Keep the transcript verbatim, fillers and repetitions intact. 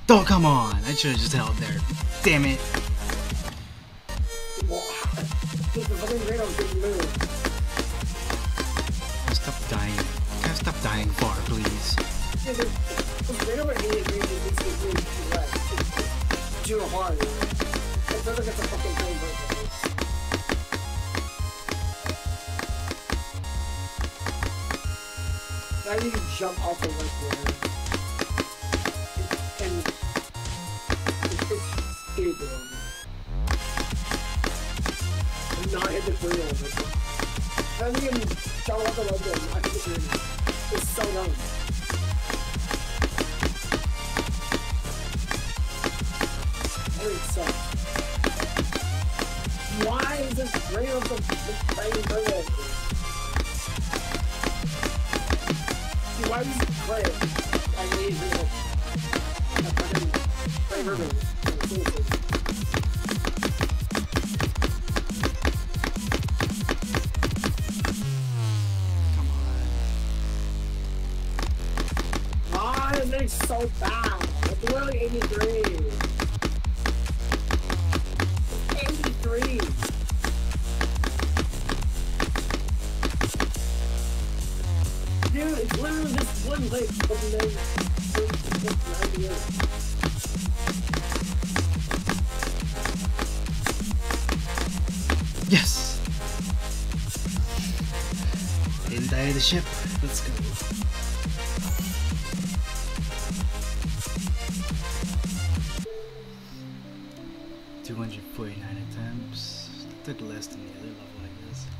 Don't come on! I should have just held there. Damn it! Stop dying. Can I stop dying far, please? Too hard. It feels like it's a fucking plane version. Now you can jump off the left there. And it's, it's stupid. I'm not in the green over it. Now you can jump off the left there, not in the green. It's so dumb. Why is this green of the plane version? Why is it clear? I need to a fucking flavor of Come on. Why is it so bad? It's literally eighty-three. eighty-three. Dude, it's literally just one lake from there. Yes! Didn't die of the ship. Let's go. two hundred forty-nine attempts. That took less than the other level, I guess.